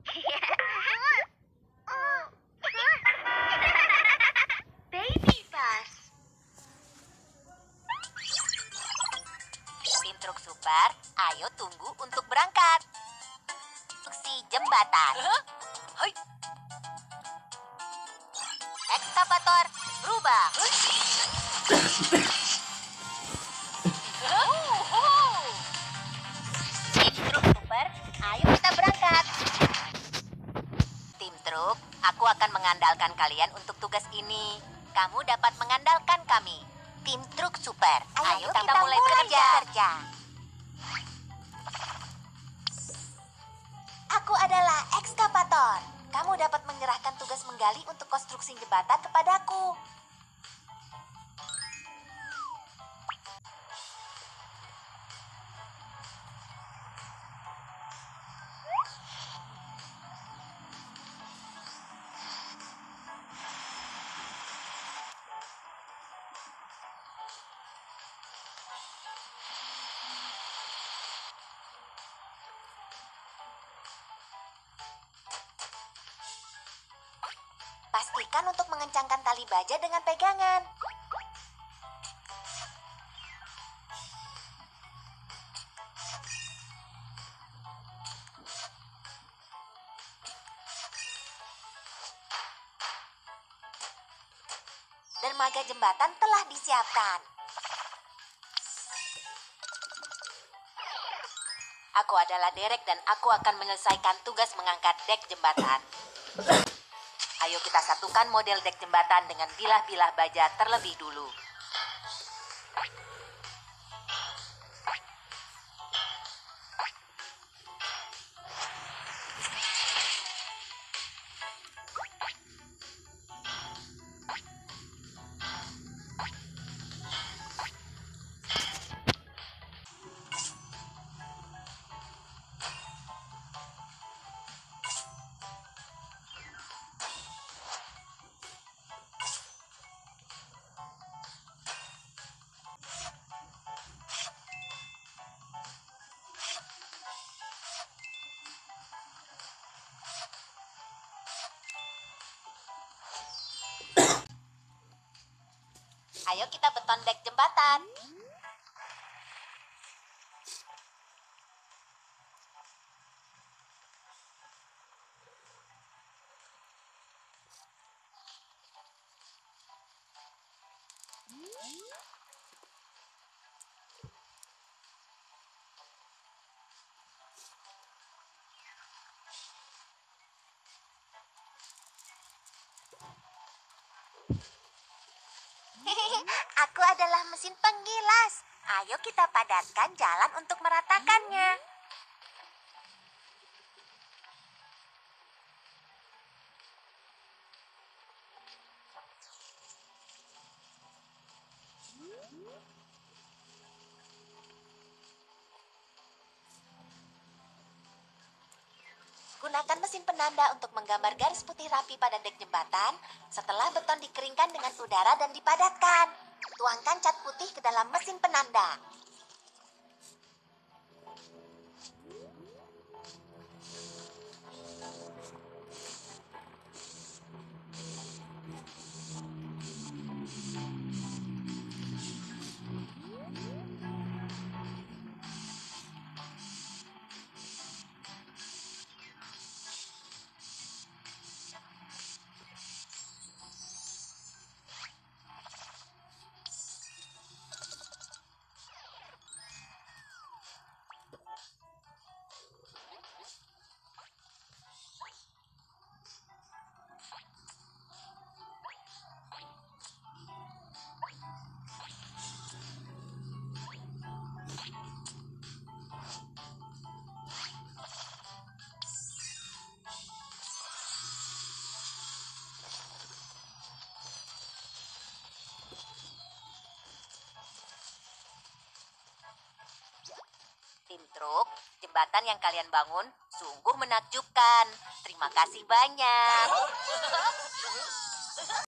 Baby bus. Tim truk super, ayo tunggu untuk berangkat. Konstruksi jembatan. Hai. Ekskavator berubah. Tim truk super, ayo kita berangkat. Tim truk, aku akan mengandalkan kalian untuk tugas ini. Kamu dapat mengandalkan kami. Tim truk super, ayo kita mulai bekerja. Aku adalah ekskavator. Kamu dapat menyerahkan tugas menggali untuk konstruksi jembatan kepadaku. Pastikan untuk mengencangkan tali baja dengan pegangan. Dermaga jembatan telah disiapkan. Aku adalah Derek dan aku akan menyelesaikan tugas mengangkat dek jembatan. Ayo kita satukan model dek jembatan dengan bilah-bilah baja terlebih dulu. Ayo kita beton dek jembatan. Aku adalah mesin penggilas. Ayo kita padatkan jalan untuk meratakannya. Gunakan mesin penanda untuk menggambar garis putih rapi pada dek jembatan. Setelah beton dikeringkan dengan udara dan dipadatkan, tuangkan cat putih ke dalam mesin penanda. Tim truk, jembatan yang kalian bangun sungguh menakjubkan. Terima kasih banyak.